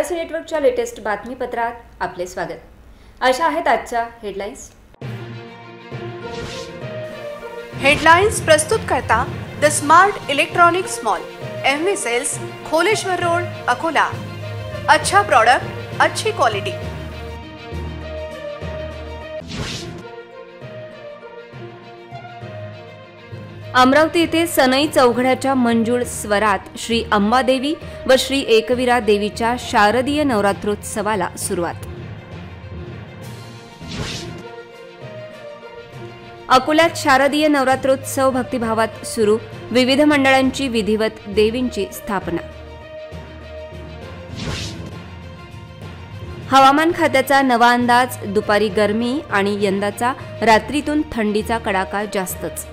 RC नेटवर्कच्या latest बातमीपत्रात आपले स्वागत। अशा आहेत आजच्या हेडलाईन्स। हेडलाइन्स प्रस्तुत करता the smart electronics mall, MV sales, Kholeshwar road, Akola. अच्छा प्रोडक्ट, अच्छी क्वालिटी। अमरावती येथे सनई चौघड्याच्या मंजुळ स्वरात श्री अंबादेवी व श्री एकवीरा देवीच्या शारदीय नवरात्रोत्सवाला सुरुवात। अकोल्यात शारदीय नवरात्रोत्सव भक्तिभावात सुरू, विविध मंडळांची विधिवत देवींची स्थापना। हवामान खात्याचा नवा अंदाज, दुपारी गरमी आणि यंदाचा रात्रीतून थंडीचा कडाका जास्तच।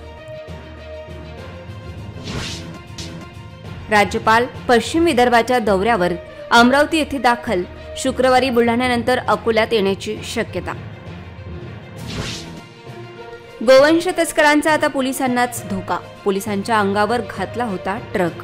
राज्यपाल पश्चिम विदर्भाच्या दौऱ्यावर, अमरावती येथे दाखल, शुक्रवारी बुलढाण्यानंतर अकोल्यात येण्याची शक्यता। गोवंश तस्करांचा आता पोलिसांनाच धोका, पोलिसांच्या अंगावर घातला होता ट्रक।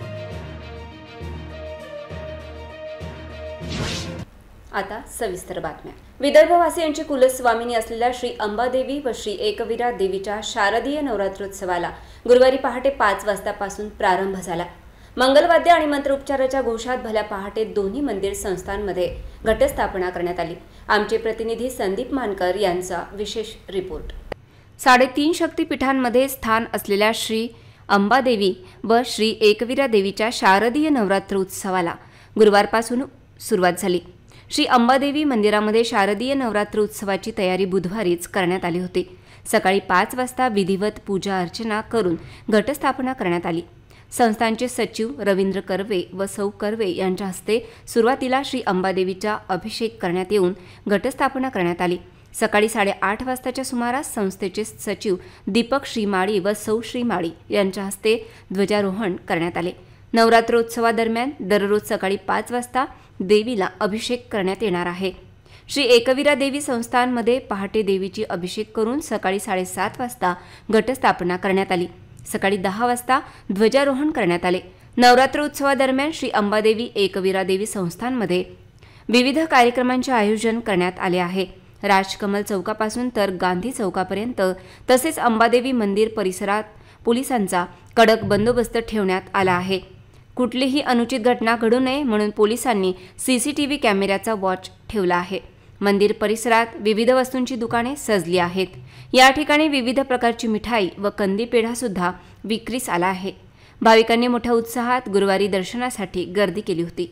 आता सविस्तर बातम्या। विदर्भवासियांची कुलस्वामिनी असलेल्या श्री अंबादेवी व श्री एकवीरा देवीच्या शारदीय नवरात्रोत्सवाला गुरुवारी पहाटे 5 वाजतापासून प्रारंभ झाला। मंगलवाद्य आणि मंत्रोच्चाराच्या घोषात भल्या पहाटे दोन्ही मंदिर संस्थांमध्ये घटस्थापना करण्यात आली। आमचे प्रतिनिधी संदीप मानकर यांचा विशेष रिपोर्ट। 3.5 शक्तिपीठांमध्ये स्थान असलेल्या श्री अंबादेवी व श्री एकवीरा देवीच्या शारदीय नवरात्रोत्सवाला गुरुवारपासून सुरुवात झाली। श्री अंबादेवी मंदिरामध्ये शारदीय नवरात्रोत्सवाची तयारी बुधवारीच करण्यात आली होती। सकाळी 5 वाजता विधिवत पूजा अर्चना करून घटस्थापना करण्यात आली। संस्थांचे सचिव रवींद्र कर्वे व सौ कर्वे यांच्या हस्ते सुरुवातीला श्री अंबादेवीचा अभिषेक करण्यात येऊन घटस्थापना करण्यात आली। सकाळी 8:30 वाजताच्या सुमारास संस्थेचे सचिव दीपक श्रीमाळी व सौ श्रीमाळी यांच्या हस्ते ध्वजारोहण करण्यात आले। नवरात्रोत्सवादरम्यान दररोज सकाळी 5 वाजता देवीला अभिषेक करण्यात येणार आहे। श्री एकवीरा देवी संस्थांमध्ये पहाटे देवीची अभिषेक करून सकाळी 7:30 वाजता घटस्थापना करण्यात आली। सकाळी 10 वाजता ध्वजारोहण करण्यात आले। नवरात्रोत्सवादरम्यान श्री अंबादेवी एकवीरा देवी संस्थांमध्ये विविध कार्यक्रमांचे आयोजन करण्यात आले आहे। राजकमल चौकापासून तर गांधी चौकापर्यंत तसेच अंबादेवी मंदिर परिसरात पोलिसांचा कडक बंदोबस्त ठेवण्यात आला आहे। कुठलीही अनुचित घटना घडू नये म्हणून पोलिसांनी सीसीटीव्ही कॅमेऱ्याचा वॉच ठेवला आहे। मंदिर परिसरात विविध वस्तूंची दुकाने सजली आहेत। या ठिकाणी विविध प्रकारची मिठाई व कंदी पेढा सुद्धा विक्रीस आला आहे। भाविकांनी मोठ्या उत्साहात गुरुवारी दर्शनासाठी गर्दी केली होती।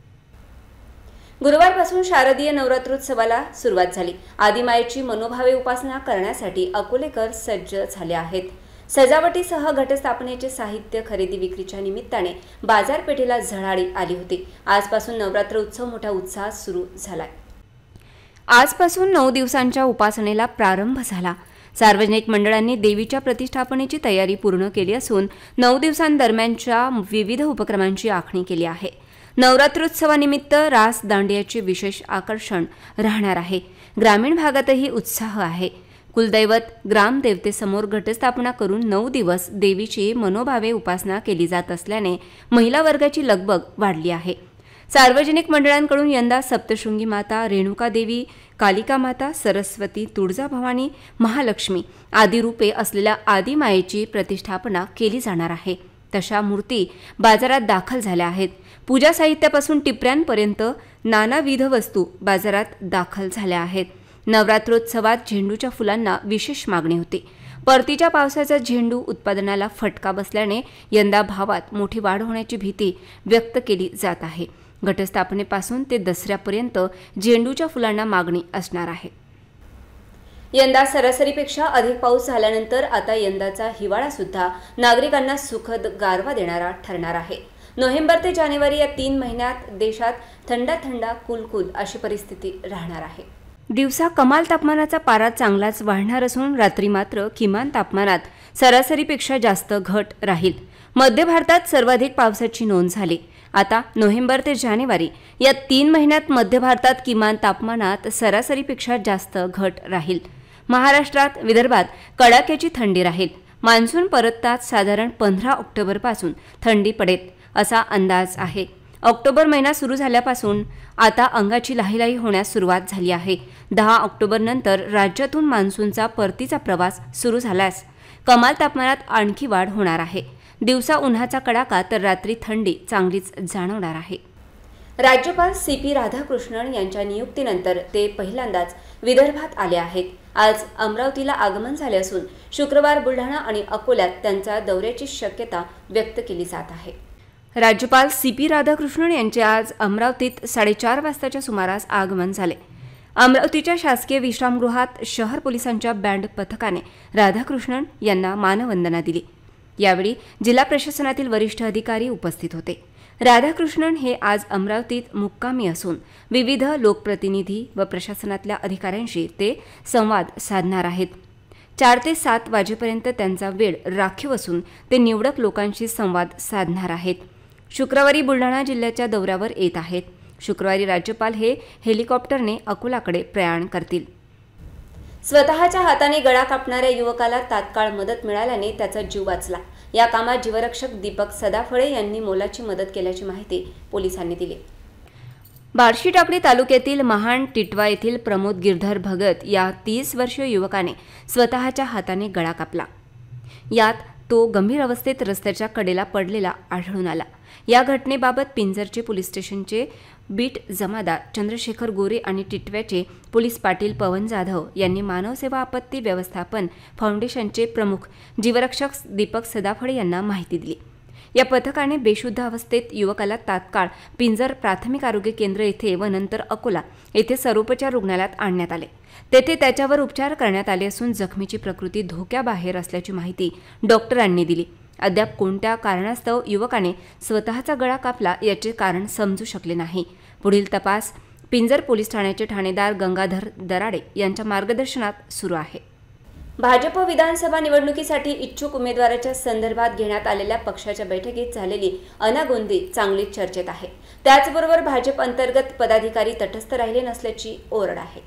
गुरुवारपासून शारदीय नवरात्रोत्सवाला सुरुवात झाली। आदिमायेची मनोभावे उपासना करण्यासाठी अकोलेकर सज्ज झाले आहेत। सजावटीसह घटस्थापनेचे साहित्य खरेदी विक्रीच्या निमित्ताने बाजारपेठेला झळाळी आली होती। आजपासून नवरात्र उत्सव मोठ्या उत्साहात सुरू झालाय। आजपासून 9 दिवसांच्या उपासनेला प्रारंभ झाला। सार्वजनिक मंडळांनी देवीच्या प्रतिष्ठापनेची तयारी पूर्ण केली असून 9 दिवसांदरम्यानच्या विविध उपक्रमांची आखणी केली आहे। नवरात्रोत्सवानिमित्त रास दांडियाचे विशेष आकर्षण राहणार आहे। ग्रामीण भागातही उत्साह आहे। कुलदैवत ग्रामदेवतेसमोर घटस्थापना करून 9 दिवस देवीची मनोभावे उपासना केली जात असल्याने महिला वर्गाची लगबग वाढली आहे। सार्वजनिक मंडळांकडून यंदा सप्तशृंगी माता, रेणुका देवी, कालिका माता, सरस्वती, तुळजाभवानी, महालक्ष्मी आदी रूपे असलेल्या आदिमायेची प्रतिष्ठापना केली जाणार आहे। तशा मूर्ती बाजारात दाखल झाल्या आहेत। पूजा साहित्यापासून टिपऱ्यांपर्यंत नानाविध वस्तू बाजारात दाखल झाल्या आहेत। नवरात्रोत्सवात झेंडूच्या फुलांना विशेष मागणी होती। परतीच्या पावसाचा झेंडू उत्पादनाला फटका बसल्याने यंदा भावात मोठी वाढ होण्याची भीती व्यक्त केली जात आहे। घटस्थापनेपासून ते दसऱ्यापर्यंत झेंडूच्या फुलांना मागणी असणार आहे। यंदा सरासरीपेक्षा अधिक पाऊस झाल्यानंतर आता यंदाचा हिवाळा सुद्धा नागरिकांना सुखद गारवा देणारा ठरणार आहे। नोव्हेंबर ते जानेवारी या 3 महिन्यात देशात थंड कुलकुल अशी परिस्थिती राहणार आहे। दिवसा कमाल तापमानाचा पारा चांगलाच वाढणार असून रात्री मात्र किमान तापमानात सरासरीपेक्षा जास्त घट राहील। मध्य भारतात सर्वाधिक पावसाची नोंद झाली। आता नोव्हेंबर ते जानेवारी या 3 महिन्यात मध्य भारतात किमान तापमानात सरासरीपेक्षा जास्त घट राहील। महाराष्ट्रात विदर्भात कडाक्याची थंडी राहील। मान्सून परतताच साधारण 15 ऑक्टोबरपासून थंडी पडेल असा अंदाज आहे। ऑक्टोबर महिना सुरू झाल्यापासून आता अंगाची लाहीलाही होण्यास सुरुवात झाली आहे. 10 ऑक्टोबरनंतर राज्यातून मान्सूनचा परतीचा प्रवास सुरू झाल्यास कमाल तापमानात आणखी वाढ होणार आहे. दिवसा उन्हाचा कडाका तर रात्री थंडी चांगलीच जाणवणार आहे. राज्यपाल CP राधाकृष्णन यांच्या नियुक्तीनंतर ते पहिल्यांदाच विदर्भात आले आहेत. आज अमरावतीला आगमन झाले असून शुक्रवार बुलढाणा आणि अकोल्यात त्यांच्या दौऱ्याची शक्यता व्यक्त केली जात आहे. राज्यपाल CP राधाकृष्णन यांचे आज अमरावतीत 4:30 वाजताच्या सुमारास आगमन झाले. अमरावतीच्या शासकीय विश्रामगृहात शहर पोलिसांच्या बँड पथकाने राधाकृष्णन यांना मानवंदना दिली. यावेळी जिल्हा प्रशासनातील वरिष्ठ अधिकारी उपस्थित होते. राधाकृष्णन हे आज अमरावतीत मुक्कामी असून विविध लोकप्रतिनिधी व प्रशासनातल्या अधिकाऱ्यांशी ते संवाद साधणार आहेत. 4 ते 7 वाजेपर्यंत त्यांचा वेळ राखीव असून ते निवडक लोकांशी संवाद साधणार आहेत. शुक्रवारी बुलढाणा जिल्ह्याच्या दौऱ्यावर येत आहेत. शुक्रवारी राज्यपाल हे हेलिकॉप्टरने अकोलाकडे प्रयाण करतील. स्वतःच्या हाताने गळा कापणाऱ्या युवकाला तात्काळ मदत मिळाल्याने त्याचा जीव वाचला. या कामात जीवरक्षक दीपक सदाफळे यांनी मोलाची मदत केल्याची माहिती पोलिसांनी दिली. बार्शी टाकळी तालुक्यातील महान टिटवा येथील प्रमोद गिरधर भगत या 30 वर्षीय युवकाने स्वतःच्या हाताने गळा कापला. यात तो गंभीर अवस्थेत रस्त्याच्या कडेला पडलेला आढळून आला. या घटनेबाबत पिंजरचे पोलीस स्टेशनचे बीट जमादार चंद्रशेखर गोरे आणि टिटव्याचे पोलीस पाटील पवन जाधव यांनी मानवसेवा आपत्ती व्यवस्थापन फाउंडेशनचे प्रमुख जीवरक्षक दीपक सदाफळे यांना माहिती दिली. या पथकाने बेशुद्ध अवस्थेत युवकाला तात्काळ पिंजर प्राथमिक आरोग्य केंद्र येथे व नंतर अकोला येथे सर्वोपचार रुग्णालयात आणण्यात आले. तेथे त्याच्यावर उपचार करण्यात आले असून जखमीची प्रकृती धोक्याबाहेर असल्याची माहिती डॉक्टरांनी दिली. अद्याप कोणत्या कारणास्तव युवकाने स्वतःचा गळा कापला याचे कारण समजू शकले नाही. पुढील तपास पिंजर पोलीस ठाण्याचे ठाणेदार गंगाधर दराडे यांच्या मार्गदर्शनात सुरू आहे. भाजप विधानसभा निवडणुकीसाठी इच्छुक उमेदवाराच्या संदर्भात घेण्यात आलेल्या पक्षाच्या बैठकीत झालेली अनागोंदी चांगलीच चर्चेत आहे. त्याचबरोबर भाजप अंतर्गत पदाधिकारी तटस्थ राहिले नसल्याची ओरड आहे.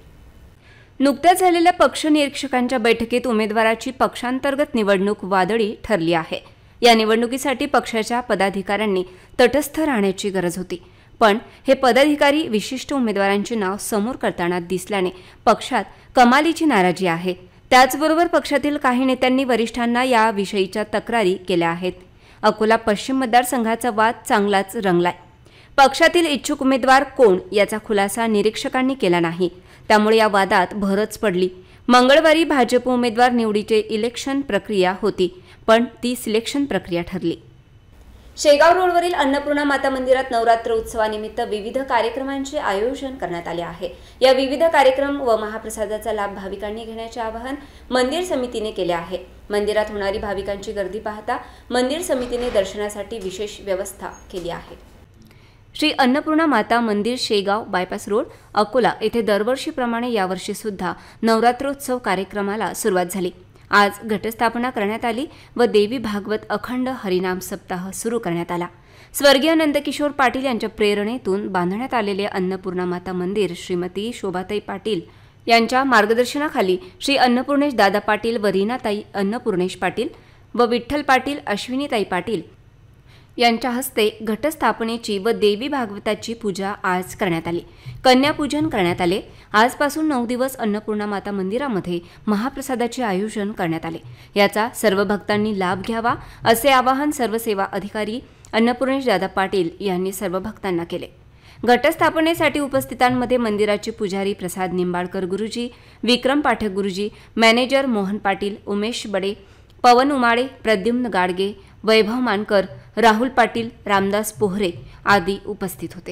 नुकत्याच झालेल्या पक्ष निरीक्षकांच्या बैठकीत उमेदवाराची पक्षांतर्गत निवडणूक वादळी ठरली आहे. या निवडणुकीसाठी पक्षाच्या पदाधिकाऱ्यांनी तटस्थ राहण्याची गरज होती. पण हे पदाधिकारी विशिष्ट उमेदवारांचे नाव समोर करताना दिसल्याने पक्षात कमालीची नाराजी आहे. त्याचबरोबर पक्षातील काही नेत्यांनी वरिष्ठांना याविषयीच्या तक्रारी केल्या आहेत. अकोला पश्चिम मतदारसंघाचा वाद चांगलाच रंगलाय. पक्षातील इच्छुक उमेदवार कोण याचा खुलासा निरीक्षकांनी केला नाही. त्यामुळे या वादात भरच पडली. मंगळवारी भाजप उमेदवार निवडीची इलेक्शन प्रक्रिया होती, पण ती सिलेक्शन प्रक्रिया ठरली. शेगाव रोडवरील अन्नपूर्णा माता मंदिरात नवरात्र उत्सवानिमित्त विविध कार्यक्रमांचे आयोजन करण्यात आले आहे. या विविध कार्यक्रम व महाप्रसादाचा लाभ भाविकांनी घेण्याचे आवाहन मंदिर समितीने केले आहे. मंदिरात होणारी भाविकांची गर्दी पाहता मंदिर समितीने दर्शनासाठी विशेष व्यवस्था केली आहे. श्री अन्नपूर्णा माता मंदिर शेगाव बायपास रोड अकोला येथे दरवर्षीप्रमाणे यावर्षी सुद्धा नवरात्रोत्सव कार्यक्रमाला सुरुवात झाली. आज घटस्थापना करण्यात आली व देवी भागवत अखंड हरिनाम सप्ताह सुरू करण्यात आला. स्वर्गीय नंदकिशोर पाटील यांच्या प्रेरणेतून बांधण्यात आलेले अन्नपूर्णा माता मंदिर श्रीमती शोभाताई पाटील यांच्या मार्गदर्शनाखाली श्री अन्नपूर्णेश दादा पाटील व रीनाताई अन्नपूर्णेश पाटील व विठ्ठल पाटील अश्विनीताई पाटील यांच्या हस्ते घटस्थापनेची व देवी भागवताची पूजा आज करण्यात आली. कन्यापूजन करण्यात आले. आजपासून 9 दिवस अन्नपूर्णा माता मंदिरामध्ये महाप्रसादाचे आयोजन करण्यात आले. याचा सर्व भक्तांनी लाभ घ्यावा असे आवाहन सर्व सेवा अधिकारी अन्नपूर्णेश दादा पाटील यांनी सर्व भक्तांना केले. घटस्थापनेसाठी उपस्थितांमध्ये मंदिराचे पुजारी प्रसाद निंबाळकर गुरुजी, विक्रम पाठक गुरुजी, मॅनेजर मोहन पाटील, उमेश बडे, पवन उमाळे, प्रद्युम्न गाडगे, वैभव मानकर, राहुल पाटील, रामदास पोहरे आदी उपस्थित होते.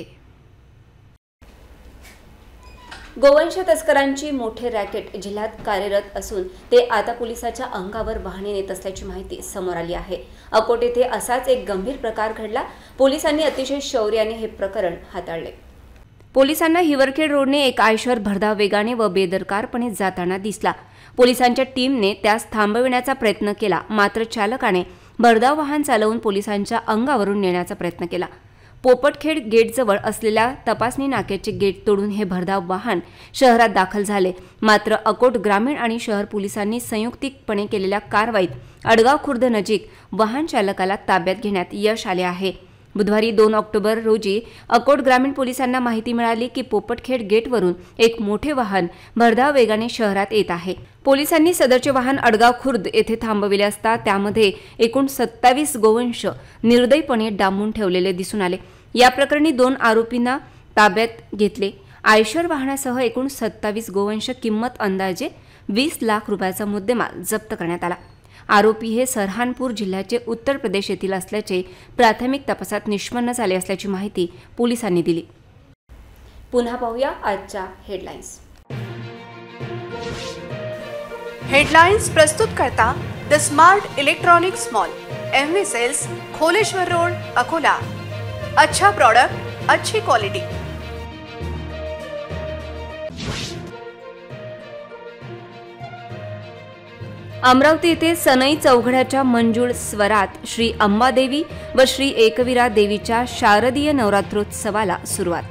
गोवंश तस्करांची मोठे रॅकेट जिल्ह्यात कार्यरत असून ते आता पोलिसाच्या अंगावर वाहने नेत असल्याची माहिती समोर आली आहे. अकोट येथे असाच एक गंभीर प्रकार घडला. पोलिसांनी अतिशय शौर्याने हे प्रकरण हाताळले. पोलिसांना हिवरखेड रोडने एक आयशर भरधाव वेगाने व बेदरकारपणे जाताना दिसला. पोलिसांच्या टीमने त्यास थांबविण्याचा प्रयत्न केला, मात्र चालकाने भरधाव वाहन चालवून पोलिसांच्या अंगावरून नेण्याचा प्रयत्न केला. पोपटखेड गेटजवळ असलेल्या तपासणी नाक्याचे गेट तोडून हे भरधाव वाहन शहरात दाखल झाले. मात्र अकोट ग्रामीण आणि शहर पोलिसांनी संयुक्तिकपणे केलेल्या कारवाईत अडगाव खुर्द नजीक वाहन चालकाला ताब्यात घेण्यात यश आले आहे. बुधवारी 2 ऑक्टोबर रोजी अकोट ग्रामीण पोलिसांना माहिती मिळाली की पोपटखेड गेटवरून एक मोठे वाहन भरधाव वेगाने शहरात येत आहे। पोलिसांनी सदरचे वाहन अडगाव खुर्द येथे थांबविले असता त्यामध्ये एकूण 27 गोवंश निर्दयीपणे डांबून ठेवलेले दिसून आले। या प्रकरणी 2 आरोपींना ताब्यात घेतले। आयशर वाहनासह एकूण 27 गोवंश किंमत अंदाजे 20 लाख रुपयाचा मुद्देमाल जप्त करण्यात आला। आरोपी हे सरहानपूर जिल्ह्याचे उत्तर प्रदेश येथील असल्याचे प्राथमिक तपासात निष्पन्न झाले असल्याची माहिती पोलिसांनी दिली। पुन्हा पाहूया आजच्या हेडलाईन्स। हेडलाइंस प्रस्तुत करता the smart electronics mall, MV sales, Kholeshwar road, Akola. अच्छा प्रोडक्ट, अच्छी क्वालिटी। अमरावती येथे सनई चौघड्याच्या मंजूळ स्वरात श्री अंबादेवी व श्री एकवीरा देवीच्या शारदीय नवरात्रोत्सवाला सुरुवात।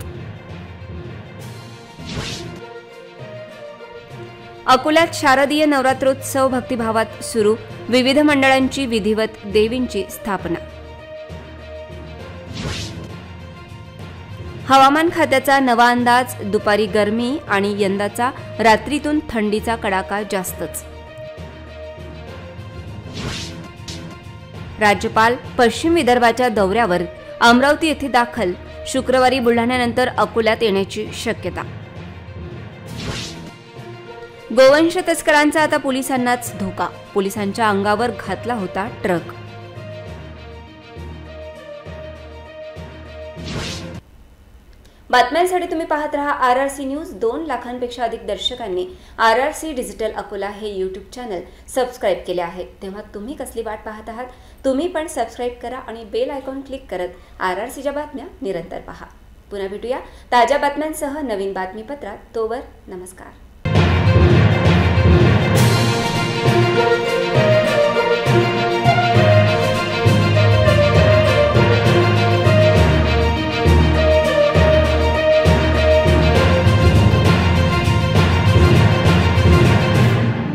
अकोल्यात शारदीय नवरात्रोत्सव भक्तिभावात सुरू, विविध मंडळांची विधिवत देवींची स्थापना। हवामान खात्याचा नवा अंदाज, दुपारी गरमी आणि यंदाचा रात्रीतून थंडीचा कडाका जास्तच। राज्यपाल पश्चिम विदर्भाच्या दौऱ्यावर, अमरावती येथे दाखल, शुक्रवारी बुलढाण्यानंतर अकोल्यात येण्याची शक्यता। गोवंश तस्करांचा आता पोलिसांनाच धोका, पोलिसांच्या अंगावर घातला होता ट्रक। बातम्यांसाठी तुम्ही पाहत रहा RRC न्यूज। 2 लाखांपेक्षा अधिक दर्शकांनी RRC डिजिटल अकोला हे यूट्यूब चॅनल सबस्क्राईब केले आहे, तेव्हा तुम्ही कसली वाट पाहत आहात? तुम्ही पण सबस्क्राईब करा आणि बेल आयकॉन क्लिक करत RRCच्या बातम्या निरंतर पहा। पुन्हा भेटूया ताज्या बातम्यांसह नवीन बातमीपत्रात। तोवर नमस्कार।